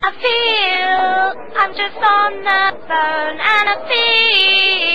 I feel I'm just on the phone and I feel